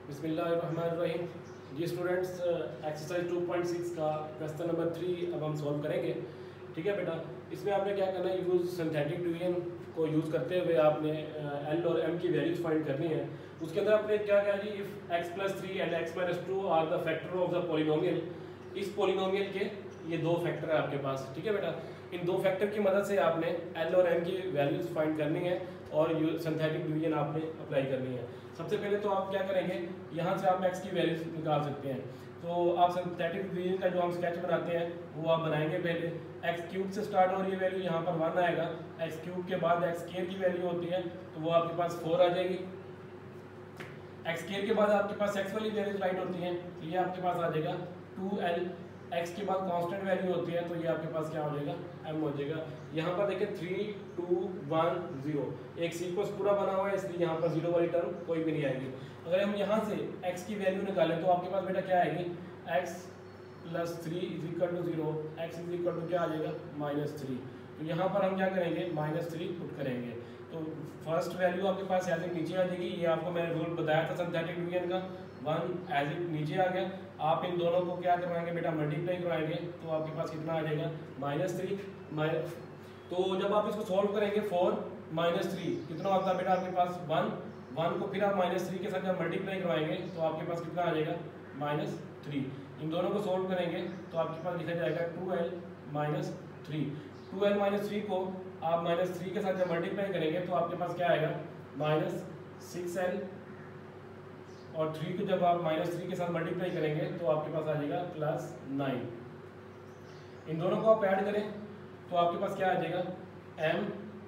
बिस्मिल्लाहिर्रहमानिर्रहीम। जी students, exercise 2.6 का question number 3 अब हम सॉल्व करेंगे। ठीक है बेटा, इसमें आपने क्या करना है, यूज़ सिंथेटिक डिवीजन को यूज़ करते हुए आपने एल और एम की वैल्यूज फाइंड करनी है। उसके अंदर आपने क्या कहा जी, if X plus 3 and X minus 2 are the factor of the polynomial. इस पॉलिनोमियल के ये दो फैक्टर है आपके पास। ठीक है बेटा, इन दो फैक्टर की मदद से आपने एल और एम की वैल्यूज फाइंड करनी है और सिंथेटिक डिवीजन आपने अप्लाई करनी है। सबसे पहले तो आप क्या करेंगे, यहाँ से आप एक्स की वैल्यूज निकाल सकते हैं। तो आप सिंथेटिक डिवीजन का जो हम स्केच बनाते हैं वो आप बनाएंगे। पहले एक्स क्यूब से स्टार्ट हो रही है वैल्यू, यहाँ पर 1 आएगा। एक्स क्यूब के बाद एक्स स्क्वायर की वैल्यू होती है तो वो आपके पास 4 आ जाएगी। एक्स स्क्वायर के बाद आपके पास एक्स वाली वैल्यूज राइट होती हैं तो ये आपके पास आ जाएगा 2l। एक्स के बाद कांस्टेंट वैल्यू होती है तो ये आपके पास क्या हो जाएगा, m हो जाएगा। यहाँ पर देखिए 3 2 1 0 एक सीक्वेंस पूरा बना हुआ है, इसलिए यहाँ पर 0 वाली टर्म कोई भी नहीं आएगी। अगर हम यहाँ से x की वैल्यू निकालें तो आपके पास बेटा क्या आएगी, x plus 3 is equal to 0, X is equal to क्या आ जाएगा -3। तो यहाँ पर हम क्या करेंगे, -3 पुट करेंगे तो फर्स्ट वैल्यू आपके पास एज इट नीचे आ जाएगी। ये आपको मैंने रूल बताया था सिंथेटिक डिवीजन का, 1 एज इट नीचे आ गया। आप इन दोनों को क्या करवाएंगे बेटा, मल्टीप्लाई करवाएंगे तो आपके पास कितना आ जाएगा, -3 तो जब आप इसको सॉल्व करेंगे 4 -3 कितना होता है बेटा आपके पास 1 को फिर आप -3 के साथ जब मल्टीप्लाई करवाएंगे तो आपके पास कितना आ जाएगा, -3। इन दोनों को सॉल्व करेंगे तो आपके पास लिखा जाएगा 2l -3। 2l -3 को आप -3 के साथ जब मल्टीप्लाई करेंगे तो आपके पास क्या आएगा, -6l। और 3 को जब आप -3 के साथ मल्टीप्लाई करेंगे तो आपके पास आ जाएगा +9। इन दोनों को आप ऐड करें तो आपके पास क्या आ जाएगा, m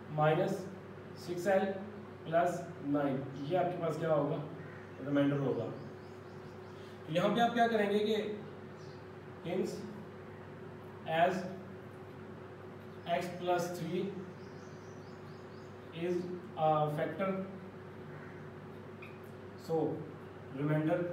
-6l +9। ये आपके पास क्या होगा, रिमाइंडर होगा। तो यहाँ पे आप क्या करेंगे कि hence as x plus 3 is a factor, so remainder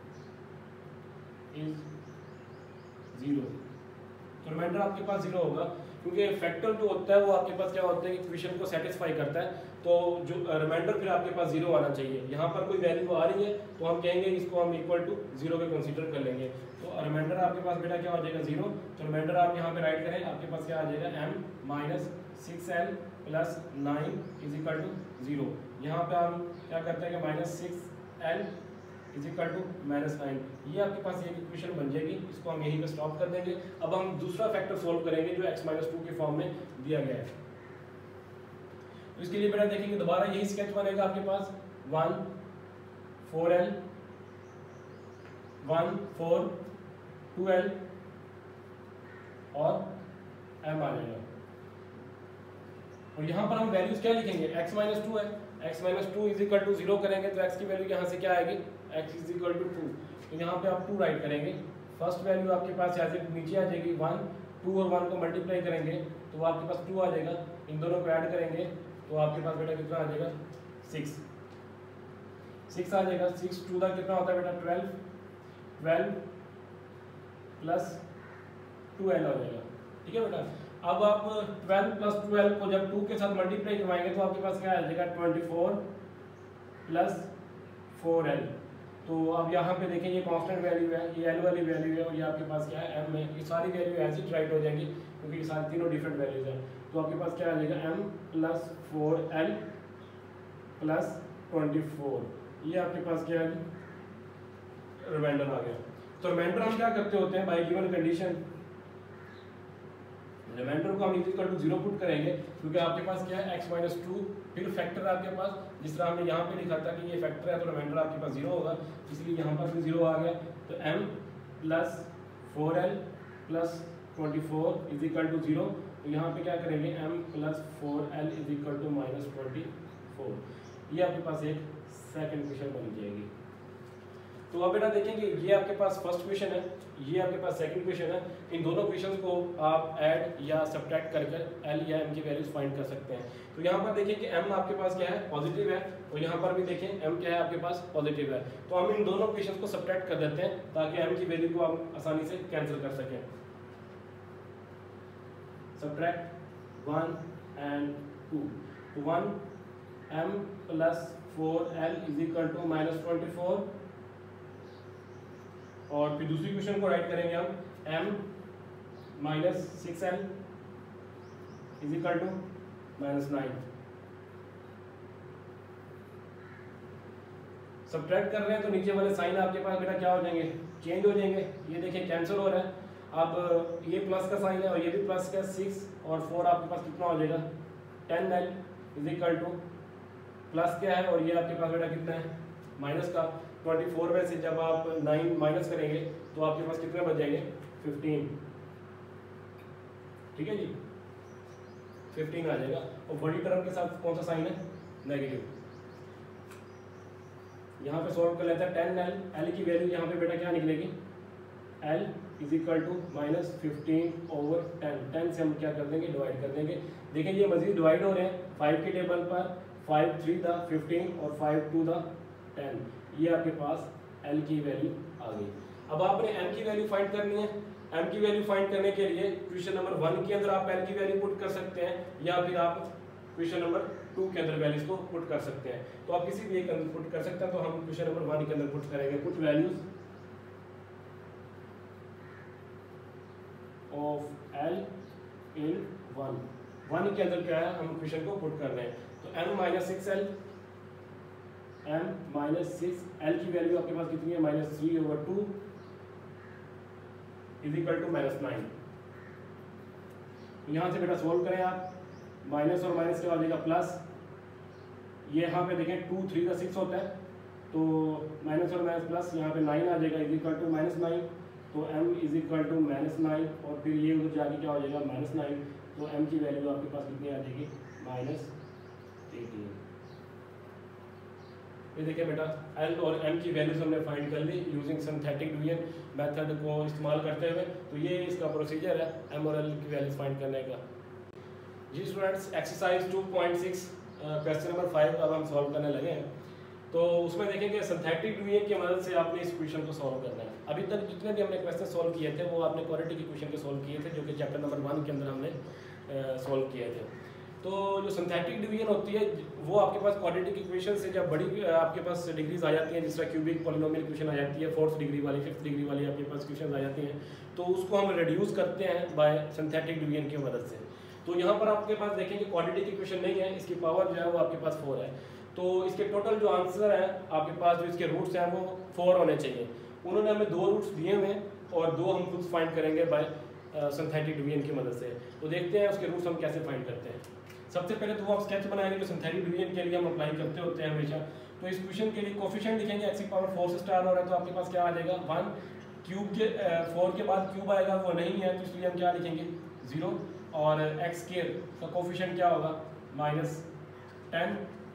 is 0। तो रिमाइंडर आपके पास 0 होगा क्योंकि फैक्टर जो होता है वो आपके पास क्या होता है, इक्वेशन को सेटिस्फाई करता है। तो जो रिमाइंडर फिर आपके पास 0 आना चाहिए। यहाँ पर कोई वैल्यू आ रही है तो हम कहेंगे इसको हम इक्वल टू 0 के कंसीडर कर लेंगे। तो रिमाइंडर आपके पास बेटा क्या हो जाएगा, 0। तो रिमाइंडर आप यहाँ पे राइट करें, आपके पास क्या आ जाएगा, m -6l +9 is equal to 0। यहाँ पे हम क्या करते हैं कि -6l इज इक्वल टू -9। ये आपके पास एक इक्वेशन बन जाएगी, इसको हम यहीं पे स्टॉप कर देंगे। अब हम दूसरा फैक्टर सोल्व करेंगे जो x -2 के फॉर्म में दिया गया है। तो इसके लिए बेटा देखेंगे दोबारा यही स्केच बनेगा आपके पास 1 4l 1 4 2l और m आ जाएगा। और यहाँ पर हम वैल्यूज क्या लिखेंगे, x -2 है, x -2 इज इक्वल टू 0 करेंगे तो x की वैल्यू यहाँ से क्या आएगी, x इज इक्वल टू 2। तो यहाँ पे आप 2 राइट करेंगे। फर्स्ट वैल्यू आपके पास एज इट नीचे आ जाएगी 1, 2 और 1 को मल्टीप्लाई करेंगे तो आपके पास 2 आ जाएगा। इन दोनों को ऐड करेंगे तो आपके पास बेटा कितना आ जाएगा, 6 आ जाएगा। 6 2 का कितना होता है बेटा, 12 प्लस 2l हो जाएगा। ठीक है बेटा, अब आप 12 + 12 को जब 2 के साथ मल्टीप्लाई करवाएंगे तो आपके पास क्या आ जाएगा, 24 + 4l। तो अब यहाँ पे देखें ये कांस्टेंट वैल्यू है, ये l वाली वैल्यू है और ये आपके पास क्या है, m है। ये सारी वैल्यू एज इट राइट हो जाएंगी क्योंकि ये सारी तीनों डिफरेंट वैल्यूज हैं। तो आपके पास क्या आ जाएगा, m + 4l + 24। ये आपके पास क्या है, रिमाइंडर आ गया। तो रिमाइंडर हम क्या करते होते हैं, बाय गिवन कंडीशन रिमाइंडर को हम इक्वल टू 0 पुट करेंगे क्योंकि आपके पास क्या है, x -2 फिर फैक्टर आपके पास, जिस तरह हमने यहाँ पे लिखा था कि ये फैक्टर है तो रिमाइंडर आपके पास 0 होगा, इसलिए यहाँ पर भी 0 आ गया। तो m + 4l + 24 is equal to 0। तो यहाँ पे क्या करेंगे, m + 4l is equal to -24। ये आपके पास एक सेकंड क्वेश्चन बन जाएगी। तो अब बेटा देखेंगे ये आपके पास फर्स्ट क्वेश्चन है, ये आपके पास सेकंड क्वेश्चन है। इन दोनों क्वेश्चंस को आप ऐड या सब्ट्रैक्ट करके l या m की वैल्यूज फाइंड कर सकते हैं। तो यहाँ पर देखिए कि m आपके पास क्या है, पॉजिटिव है, और यहाँ पर भी देखें m क्या है आपके पास, पॉजिटिव है। तो हम इन दोनों क्वेश्चंस को सब्ट्रैक्ट कर देते हैं ताकि m की वैल्यू को हम आसानी से कैंसिल कर सकें। Subtract 1 and 2। तो 1 m + 4l is equal to -24 और फिर दूसरी क्वेश्चन को राइट करेंगे हम m minus 6l is equal to -9। Subtract कर रहे हैं तो नीचे वाले साइन आपके पास बेटा क्या हो जाएंगे, चेंज हो जाएंगे। ये देखिए कैंसिल हो रहा है। अब ये प्लस का साइन है और ये भी प्लस का, 6 और 4 आपके पास कितना हो जाएगा 10l is equal two plus क्या है और ये आपके पास बेटा कितना है माइनस का 24 में से जब आप 9 माइनस करेंगे तो आपके पास कितने बच जाएंगे 15। ठीक है जी, 15 आ जाएगा। और बड़ी टर्म के साथ कौन सा साइन है, नेगेटिव। यहाँ पे सॉल्व कर लेते हैं 10l, l की वैल्यू यहाँ पे बेटा क्या निकलेगी, l इज इक्वल टू -15/10। 10 से हम क्या कर देंगे, डिवाइड कर देंगे। देखिए ये मजीद डिवाइड हो रहे हैं 5 के टेबल पर, 5 3 द 15 और 5 2 द 10। ये आपके पास l की वैल्यू आ गई। अब आपने m की वैल्यू फाइंड करनी है। m की वैल्यू फाइंड करने के लिए क्वेश्चन नंबर 1 के अंदर आप l की वैल्यू पुट कर सकते हैं या फिर आप क्वेश्चन नंबर 2 के अंदर वैल्यूज को पुट कर सकते हैं। तो आप किसी भी एक अंदर पुट कर सकते हैं। तो हम क्वेश्चन नंबर 1 के अंदर पुट करेंगे, put values of l in 1 के अंदर क्या है, हम क्वेश्चन को पुट कर रहे हैं। तो m minus 6l, m minus 6l की वैल्यू आपके पास कितनी है -3/2 इज इक्वल टू -9। यहाँ से बेटा सोल्व करें आप, माइनस और माइनस क्या हो जाएगा प्लस। ये यहाँ पे देखें 2 3 का 6 होता है तो माइनस और माइनस प्लस, यहाँ पे 9 आ जाएगा इज इक्वल टू -9। तो m इज इक्वल टू -9 और फिर ये उधर जाके क्या हो जाएगा -9। तो m की वैल्यू आपके पास कितनी आ जाएगी -18। ये देखिए बेटा l और m की वैल्यूज हमने फाइंड कर ली यूजिंग सिंथेटिक डिवीजन मेथड को इस्तेमाल करते हुए। तो ये इसका प्रोसीजर है m और l की वैल्यूज फाइंड करने का। जी स्टूडेंट्स, एक्सरसाइज 2.6 क्वेश्चन नंबर 5 अब हम सॉल्व करने लगे हैं। तो उसमें देखेंगे सिंथेटिक डिवीजन की मदद से आपने इस क्वेश्चन को सॉल्व करना है। अभी तक जितने भी हमने क्वेश्चन सॉल्व किए थे वो आपने क्वाड्रेटिक इक्वेशन के सॉल्व किए थे, जो कि चैप्टर नंबर 1 के अंदर हमने सॉल्व किए थे। तो जो सिंथेटिक डिवीजन होती है वो आपके पास क्वाड्रेटिक इक्वेशन से जब बड़ी आपके पास डिग्रीज आ जाती हैं, जिस तरह क्यूबिक पॉलिनोमियल इक्वेशन आ जाती है 4th डिग्री वाली 5th डिग्री वाली आपके पास इक्वेशन आ जाती हैं, तो उसको हम रिड्यूस करते हैं बाय सिंथेटिक डिवीजन की मदद से। तो यहाँ पर आपके पास देखेंगे क्वाड्रेटिक इक्वेशन नहीं है, इसकी पावर जो है वो आपके पास 4 है। तो इसके टोटल जो आंसर है आपके पास, जो इसके रूट्स हैं वो 4 होने चाहिए। उन्होंने हमें 2 रूट्स दिए हुए हैं और 2 हम खुद फाइंड करेंगे बाय सिंथेटिक डिवीजन की मदद से। तो देखते हैं उसके रूट्स हम कैसे फाइंड करते हैं। सबसे पहले तो वो आप स्केच बनाएंगे जो सिंथेटिक डिवीजन के लिए हम अप्लाई करते होते हैं हमेशा। तो इस क्वेश्चन के लिए कोफिशिएंट लिखेंगे x की पावर 4 से स्टार्ट हो रहा है तो आपके पास क्या आ जाएगा 1। क्यूब के 4 के बाद क्यूब आएगा वो नहीं है तो इसलिए हम क्या लिखेंगे 0। और x स्क्वायर का कोफिशिएंट क्या होगा -10।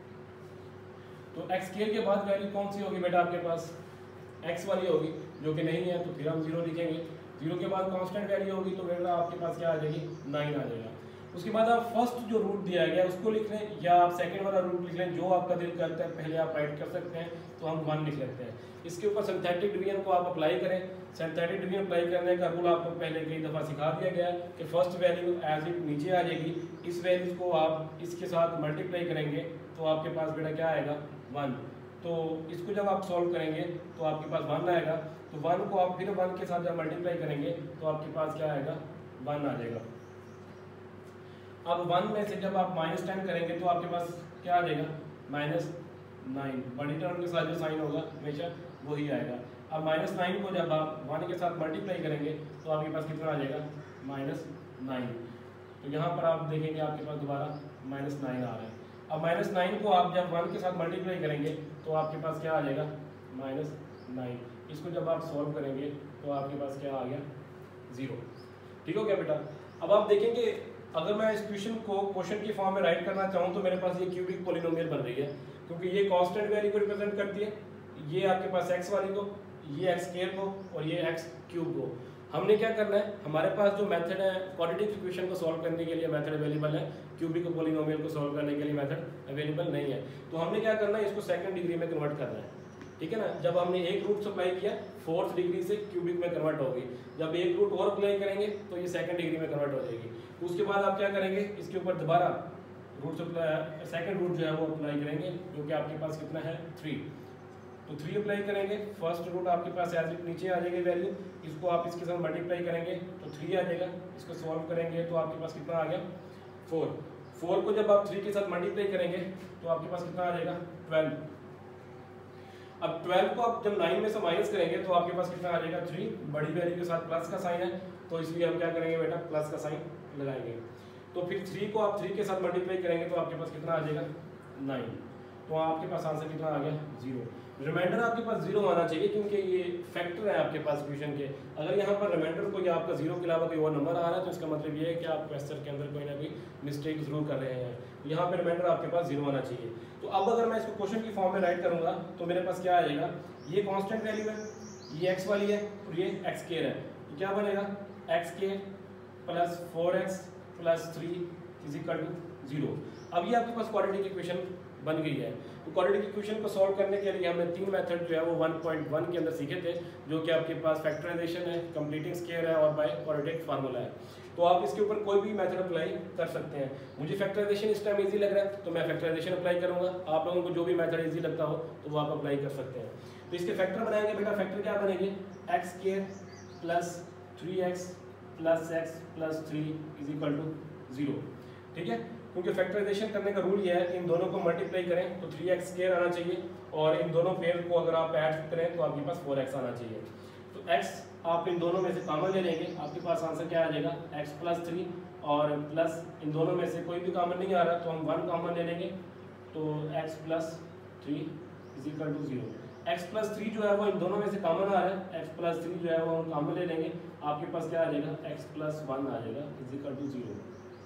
तो x स्क्वायर के बाद वैल्यू कौन सी होगी बेटा आपके पास x वाली होगी, जो कि नहीं है तो फिर हम 0 लिखेंगे। 0 के बाद कांस्टेंट वैल्यू होगी तो बेटा आपके पास क्या आ जाएगी 9 आ जाएगा। उसके बाद आप फर्स्ट जो रूट दिया गया उसको लिख लें या आप सेकंड वाला रूट लिख लें, जो आपका दिल करता है। पहले आप राइट कर सकते हैं तो हम 1 लिख लेते हैं। इसके ऊपर सिंथेटिक डिवीजन को आप अप्लाई करें। सिंथेटिक डिवीजन अप्लाई करने का रूल आपको पहले कई दफ़ा सिखा दिया गया है कि फर्स्ट वैल्यू एज इट नीचे आ जाएगी, इस वैल्यूज को आप इसके साथ मल्टीप्लाई करेंगे तो आपके पास बेटा क्या आएगा 1। तो इसको जब आप सॉल्व करेंगे तो आपके पास 1 आएगा। तो 1 को आप फिर 1 के साथ जब मल्टीप्लाई करेंगे तो आपके पास क्या आएगा 1 आ जाएगा। अब 1 में से जब आप -10 करेंगे तो आपके पास क्या आ जाएगा -9। बड़ी टर्म के साथ जो साइन होगा हमेशा वही आएगा। अब -9 को जब आप 1 के साथ मल्टीप्लाई करेंगे तो आपके पास कितना आ जाएगा -9। तो यहाँ पर आप देखेंगे आपके पास दोबारा -9 आ रहा है। अब -9 को आप जब 1 के साथ मल्टीप्लाई करेंगे तो आपके पास क्या आ जाएगा -9। इसको जब आप सॉल्व करेंगे तो आपके पास क्या आ गया 0। ठीक हो गया बेटा। अब आप देखेंगे अगर मैं इस क्वेश्चन को क्वेश्चन की फॉर्म में राइट करना चाहूँ तो मेरे पास ये क्यूबिक पॉलिनोमियल बन रही है, क्योंकि ये कांस्टेंट वैल्यू को रिप्रेजेंट करती है, ये आपके पास x वाली को, ये x स्क्वायर को और ये x क्यूब को। हमने क्या करना है, हमारे पास जो मेथड है क्वाड्रेटिक इक्वेशन को सॉल्व करने के लिए मेथड अवेलेबल है, क्यूबिक पॉलिनोमियल को सॉल्व करने के लिए मेथड अवेलेबल नहीं है। तो हमने क्या करना है, इसको सेकंड डिग्री में कन्वर्ट करना है। ठीक है ना। जब हमने एक रूट अप्लाई किया 4th डिग्री से क्यूबिक में कन्वर्ट होगी, जब एक रूट और अप्लाई करेंगे तो ये सेकंड डिग्री में कन्वर्ट हो जाएगी। उसके बाद आप क्या करेंगे, इसके ऊपर दोबारा रूट सेकंड रूट जो है वो अप्लाई करेंगे, जो कि आपके पास कितना है 3। तो 3 अप्लाई करेंगे, फर्स्ट रूट आपके पास एज इट नीचे आ जाएगी वैल्यू, इसको आप इसके साथ मल्टीप्लाई करेंगे तो 3 आ जाएगा, इसको सॉल्व करेंगे तो आपके पास कितना आ गया 4। 4 को जब आप 3 के साथ मल्टीप्लाई करेंगे तो आपके पास कितना आ जाएगा 12। अब 12 को आप जब 9 में से माइनस करेंगे तो आपके पास कितना आ जाएगा 3, बड़ी वैल्यू के साथ प्लस का साइन है तो इसलिए हम क्या करेंगे बेटा प्लस का साइन लगाएंगे। तो फिर 3 को आप 3 के साथ मल्टीप्लाई करेंगे तो आपके पास कितना आ जाएगा 9, तो आपके पास आंसर कितना आ गया 0। रिमाइंडर आपके पास 0 आना चाहिए क्योंकि ये फैक्टर है आपके पास क्वेश्चन के। अगर यहाँ पर रिमाइंडर कोई आपका 0 के अलावा कोई और नंबर आ रहा है तो इसका मतलब ये है कि आप क्वेश्चन के अंदर कोई ना कोई मिस्टेक जरूर कर रहे हैं। यहाँ पर रिमाइंडर आपके पास 0 आना चाहिए। तो अब अगर मैं इसको क्वेश्चन की फॉर्म में राइट करूँगा तो मेरे पास क्या आ जाएगा, ये कॉन्स्टेंट वैल्यू है, ये एक्स वाली है और ये एक्स स्क्वायर है, तो क्या बनेगा X square plus 4x plus 3 is equal to 0। अब ये आपके पास क्वाड्रेटिक इक्वेशन बन गई है। तो क्वाड्रेटिक इक्वेशन को सॉल्व करने के लिए हमने 3 मेथड जो है वो 1.1 के अंदर सीखे थे, जो कि आपके पास फैक्टराइजेशन है, कंप्लीटिंग स्क्वायर है और बाय क्वाड्रेटिक फार्मूला है। तो आप इसके ऊपर कोई भी मेथड अप्लाई कर सकते हैं। मुझे फैक्टराइजेशन इस टाइम इजी लग रहा है तो मैं फैक्टराइजेशन अप्लाई करूंगा, आप लोगों को जो भी मेथड इजी लगता हो तो वो आप अप्लाई कर सकते हैं। तो इसके फैक्टर बनाएंगे बेटा, फैक्टर क्या बनेंगे X square plus 3x plus x plus 3 is equal to 0, ठीक है। क्योंकि फैक्टराइजेशन करने का रूल ये है कि इन दोनों को मल्टीप्लाई करें तो 3x स्क्वायर आना चाहिए और इन दोनों पेयर को अगर आप ऐड करें तो आपके पास 4x आना चाहिए। तो x आप इन दोनों में से कॉमन ले लेंगे, आपके पास आंसर क्या आ जाएगा x प्लस 3 और प्लस इन दोनों में से कोई भी कॉमन नहीं आ रहा तो हम 1 कॉमन ले लेंगे तो x plus 3 is equal to 0। x plus 3 जो है वो इन दोनों में से कॉमन आ रहा है, x प्लस 3 जो है वो हम कॉमन ले लेंगे, आपके पास क्या आ जाएगा x प्लस 1 आ जाएगा इज इक्वल टू 0।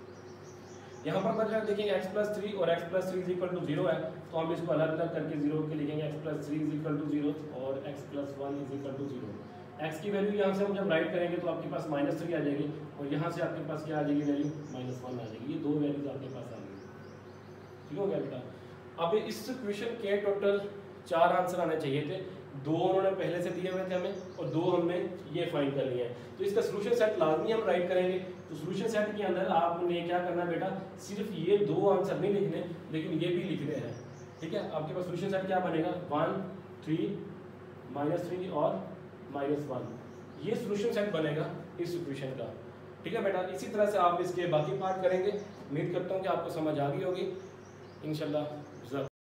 यहाँ पर बच रहा है देखिए x प्लस 3 और x plus 3 is equal to 0 है तो हम इसको अलग अलग करके 0 के लिखेंगे, x plus 3 is equal to 0 और x plus 1 is equal to 0। x की वैल्यू यहाँ से हम जब राइट करेंगे तो आपके पास -3 आ जाएगी और यहाँ से आपके पास क्या आ जाएगी वैल्यू -1 आ जाएगी। ये दो वैल्यूज आपके पास आ गई, ठीक हो गया बेटा। अब इस क्वेश्चन के टोटल 4 आंसर आने चाहिए थे, 2 उन्होंने पहले से दिए हुए थे हमें और 2 हमने ये फाइंड कर लिए हैं। तो इसका सोल्यूशन सेट लाजमी हम राइट करेंगे। तो सोल्यूशन सेट के अंदर आपने क्या करना है बेटा, सिर्फ ये 2 आंसर नहीं लिखने लेकिन ये भी लिखने हैं, ठीक है। आपके पास सोल्यूशन सेट क्या बनेगा 1 3 -3 और -1, ये सोल्यूशन सेट बनेगा इस इक्वेशन का, ठीक है बेटा। इसी तरह से आप इसके बाकी पार्ट करेंगे। उम्मीद करता हूँ कि आपको समझ आ गई होगी इंशाल्लाह।